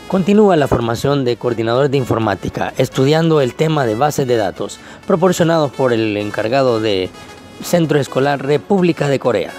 Continúa la formación de coordinador de informática, estudiando el tema de bases de datos, proporcionado por el encargado de Centro Escolar República de Corea.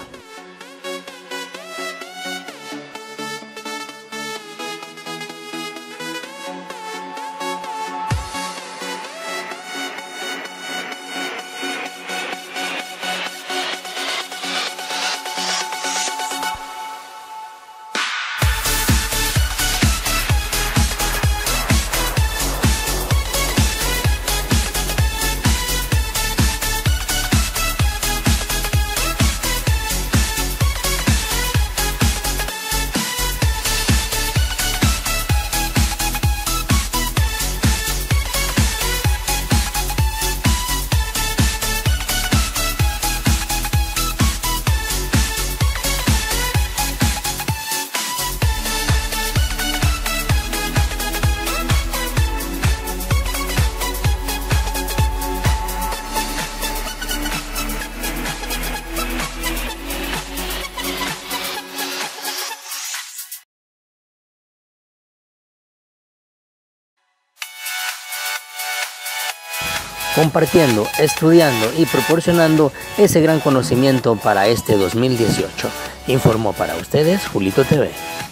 Compartiendo, estudiando y proporcionando ese gran conocimiento para este 2018. Informó para ustedes Julito TV.